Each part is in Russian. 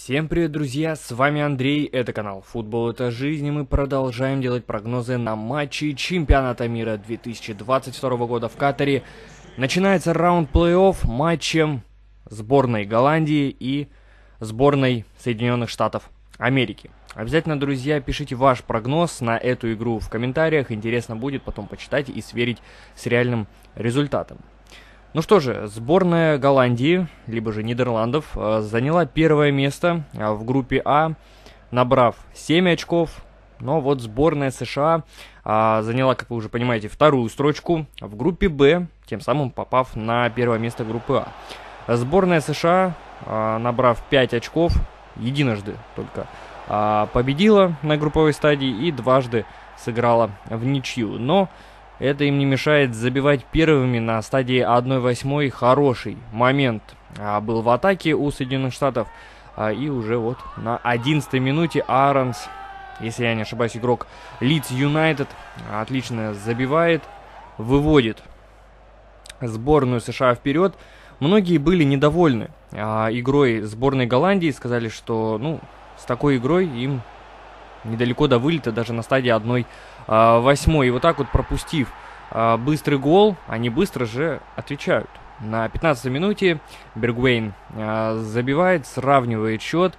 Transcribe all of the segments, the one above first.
Всем привет, друзья, с вами Андрей, это канал Футбол это жизнь, и мы продолжаем делать прогнозы на матчи чемпионата мира 2022 года в Катаре. Начинается раунд плей-офф матчем сборной Голландии и сборной Соединенных Штатов Америки. Обязательно, друзья, пишите ваш прогноз на эту игру в комментариях, интересно будет потом почитать и сверить с реальным результатом. Ну что же, сборная Голландии, либо же Нидерландов, заняла первое место в группе А, набрав 7 очков. Но вот сборная США заняла, как вы уже понимаете, вторую строчку в группе Б, тем самым попав на первое место группы А. Сборная США, набрав 5 очков, единожды только победила на групповой стадии и дважды сыграла в ничью. Но это им не мешает забивать первыми на стадии 1/8. Хороший момент был в атаке у Соединенных Штатов. И уже вот на 11-й минуте Аронс, если я не ошибаюсь, игрок Лидс Юнайтед, отлично забивает, выводит сборную США вперед. Многие были недовольны игрой сборной Голландии, сказали, что с такой игрой им недалеко до вылета, даже на стадии 1/8. И вот так вот, пропустив быстрый гол, они быстро же отвечают. На 15-й минуте Бергвейн забивает, сравнивает счет.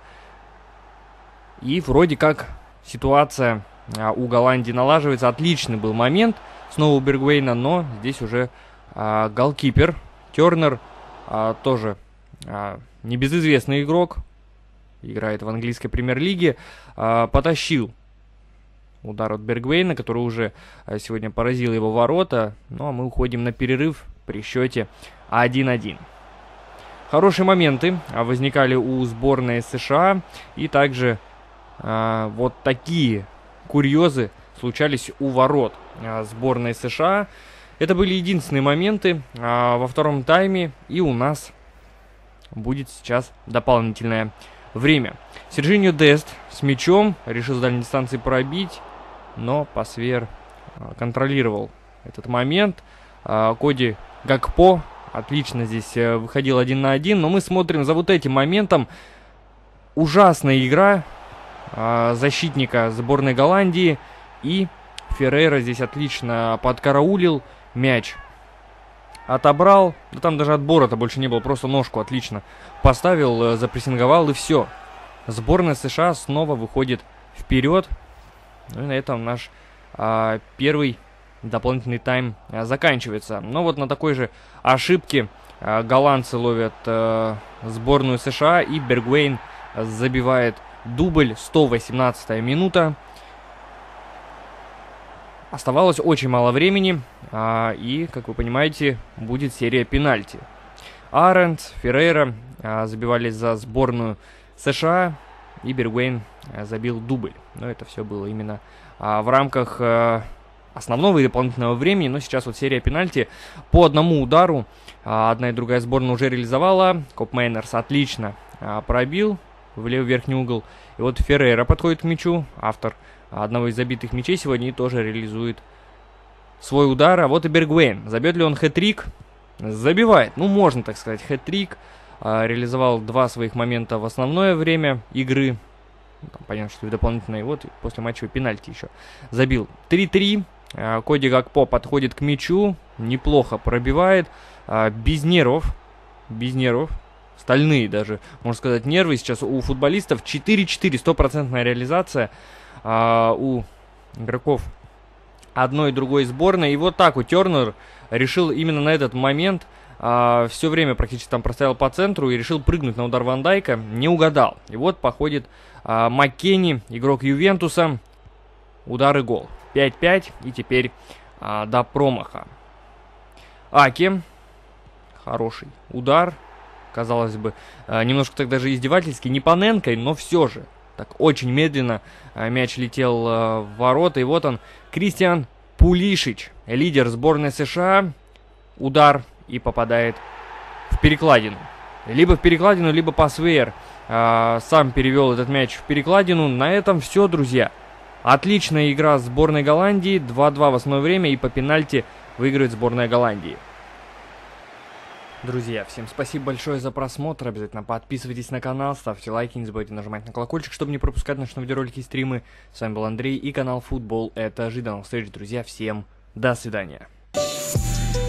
И вроде как ситуация у Голландии налаживается. Отличный был момент снова у Бергвейна, но здесь уже голкипер Тернер, тоже небезызвестный игрок, играет в английской премьер-лиге, потащил удар от Бергвейна, который уже сегодня поразил его ворота. Ну а мы уходим на перерыв при счете 1-1. Хорошие моменты возникали у сборной США. И также вот такие курьезы случались у ворот сборной США. Это были единственные моменты во втором тайме. И у нас будет сейчас дополнительное время. Сержиньо Дест с мячом решил с дальней дистанции пробить, но Пасвер контролировал этот момент. Коди Гакпо отлично здесь выходил 1 на 1, но мы смотрим за вот этим моментом. Ужасная игра защитника сборной Голландии, и Феррейра здесь отлично подкараулил, мяч отобрал, да там даже отбора-то больше не было, просто ножку отлично поставил, запрессинговал, и все. Сборная США снова выходит вперед. Ну и на этом наш первый дополнительный тайм заканчивается. Но вот на такой же ошибке голландцы ловят сборную США, и Бергвейн забивает дубль, 118-я минута. Оставалось очень мало времени, и, как вы понимаете, будет серия пенальти. Арендс, Феррейра забивали за сборную США, и Бергвейн забил дубль. Но это все было именно в рамках основного и дополнительного времени. Но сейчас вот серия пенальти по одному удару. Одна и другая сборная уже реализовала. Коп Мейнерс отлично пробил в левый верхний угол. И вот Феррейра подходит к мячу, автор одного из забитых мячей сегодня, и тоже реализует свой удар. А вот и Бергвейн. Забьет ли он хэт-трик? Забивает. Ну, можно так сказать, хэт-трик. Реализовал два своих момента в основное время игры. Там, понятно, что и дополнительно. И вот после матча пенальти еще забил. 3-3. Коди Гакпо подходит к мячу. Неплохо пробивает. Без нервов. Без нервов. Стальные даже, можно сказать, нервы сейчас у футболистов. 4-4. Стопроцентная реализация у игроков одной и другой сборной. И вот так вот Тернер решил именно на этот момент, все время практически там простоял по центру и решил прыгнуть на удар Ван Дайка. Не угадал. И вот походит Маккенни, игрок Ювентуса. Удар и гол. 5-5. И теперь до промаха. Аки. Хороший удар. Казалось бы, немножко так даже издевательски. Не Паненкой, но все же. Так очень медленно мяч летел в ворота. И вот он, Кристиан Пулишич, лидер сборной США. Удар и попадает в перекладину. Либо в перекладину, либо Пасвер сам перевел этот мяч в перекладину. На этом все, друзья. Отличная игра сборной Голландии. 2-2 в основное время. И по пенальти выигрывает сборная Голландии. Друзья, всем спасибо большое за просмотр, обязательно подписывайтесь на канал, ставьте лайки, не забывайте нажимать на колокольчик, чтобы не пропускать наши видеоролики и стримы. С вами был Андрей и канал Футбол Этажи. До новых встреч, друзья, всем до свидания.